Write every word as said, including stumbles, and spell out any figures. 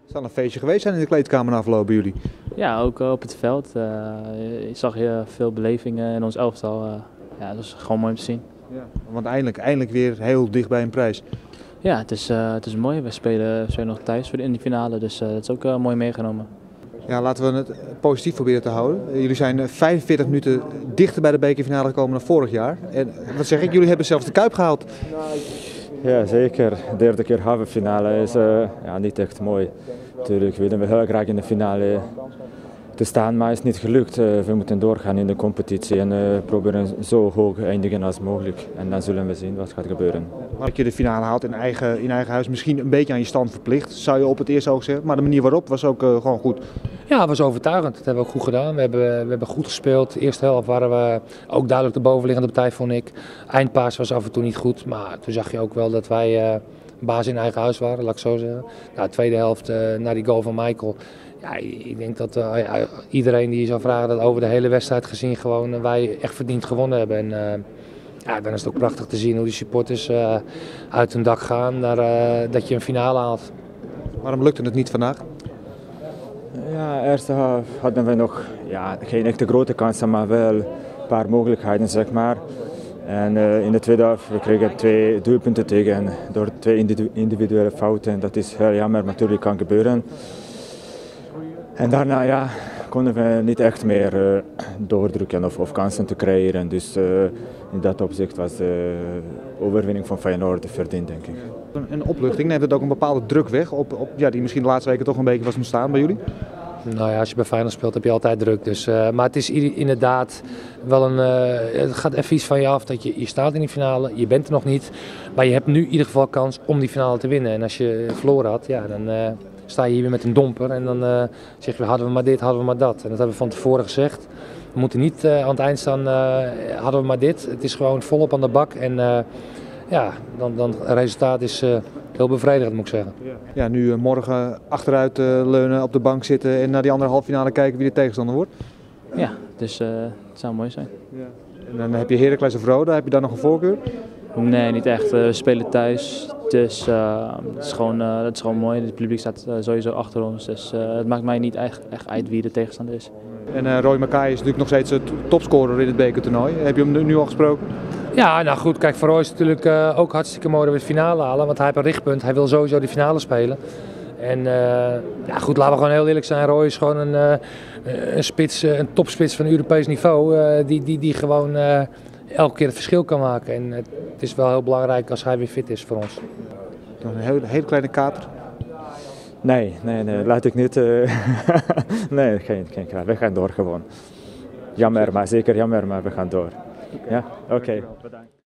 Het zal een feestje geweest zijn in de kleedkamer na afloop bij jullie. Ja, ook op het veld. Uh, je zag je veel belevingen in ons elftal. Uh, ja, dat was gewoon mooi om te zien. Ja, want eindelijk, eindelijk weer heel dicht bij een prijs. Ja, het is, uh, het is mooi. We spelen, we spelen nog thuis in de finale, dus uh, dat is ook uh, mooi meegenomen. Ja, laten we het positief proberen te houden. Jullie zijn vijfenveertig minuten dichter bij de bekerfinale gekomen dan vorig jaar. En wat zeg ik, jullie hebben zelfs de Kuip gehaald. Ja, zeker. De derde keer halve finale is uh, ja, niet echt mooi. Natuurlijk willen we heel graag in de finale te staan, maar het is niet gelukt. Uh, we moeten doorgaan in de competitie en uh, proberen zo hoog eindigen als mogelijk. En dan zullen we zien wat gaat gebeuren. Maar dat je de finale haalt in eigen, in eigen huis, misschien een beetje aan je stand verplicht, zou je op het eerste oog zeggen. Maar de manier waarop was ook uh, gewoon goed. Ja, het was overtuigend. Dat hebben we ook goed gedaan. We hebben, we hebben goed gespeeld. De eerste helft waren we ook duidelijk de bovenliggende partij, vond ik. Eindpaas was af en toe niet goed, maar toen zag je ook wel dat wij uh, baas in eigen huis waren, laat ik zo zeggen. Nou, de tweede helft, uh, na die goal van Michael. Ja, ik denk dat uh, ja, iedereen die zou vragen dat over de hele wedstrijd gezien gewoon uh, wij echt verdiend gewonnen hebben. En, uh, ja, dan is het ook prachtig te zien hoe die supporters uh, uit hun dak gaan naar uh, dat je een finale haalt. Waarom lukte het niet vandaag? Ja, eerste half hadden we nog ja, geen echte grote kansen, maar wel een paar mogelijkheden, zeg maar. En uh, in de tweede helft we kregen twee doelpunten tegen door twee individuele fouten. Dat is heel jammer, maar natuurlijk kan gebeuren. En daarna ja, konden we niet echt meer uh, doordrukken of, of kansen te creëren. Dus uh, in dat opzicht was de overwinning van Feyenoord verdiend, denk ik. Een opluchting, neemt het ook een bepaalde druk weg op, op, ja, die misschien de laatste weken toch een beetje was ontstaan bij jullie? Nou ja, als je bij Feyenoord speelt heb je altijd druk. Dus, uh, maar het is inderdaad wel een, uh, het gaat even iets van je af dat je, je staat in die finale, je bent er nog niet. Maar je hebt nu in ieder geval kans om die finale te winnen. En als je verloren had, ja, dan uh, sta je hier weer met een domper. En dan uh, zeg je, hadden we maar dit, hadden we maar dat. En dat hebben we van tevoren gezegd. We moeten niet uh, aan het eind staan, uh, hadden we maar dit. Het is gewoon volop aan de bak. En uh, ja, dan, dan het resultaat is uh, heel bevredigend, moet ik zeggen. Ja, nu uh, morgen achteruit uh, leunen, op de bank zitten en naar die andere halve finale kijken wie de tegenstander wordt. Ja, dus uh, het zou mooi zijn. Ja. En dan heb je Heracles of Roda, heb je daar nog een voorkeur? Nee, niet echt. We spelen thuis, dus uh, het, is gewoon, uh, het is gewoon mooi. Het publiek staat uh, sowieso achter ons, dus uh, het maakt mij niet echt, echt uit wie de tegenstander is. En uh, Roy Makaay is natuurlijk nog steeds de topscorer in het bekertoernooi. Heb je hem nu, nu al gesproken? Ja, nou goed, kijk, voor Roy is het natuurlijk uh, ook hartstikke mooi dat we de finale halen, want hij heeft een richtpunt. Hij wil sowieso de finale spelen. En uh, ja, goed, laten we gewoon heel eerlijk zijn. Roy is gewoon een, uh, een, spits, een topspits van Europees niveau, uh, die, die, die gewoon uh, elke keer het verschil kan maken. En het is wel heel belangrijk als hij weer fit is voor ons. Een hele, hele kleine kater? Nee, nee, nee, laat ik niet. Uh, nee, geen, geen kater. We gaan door gewoon. Jammer, maar zeker jammer, maar we gaan door. Ja, oké. Okay.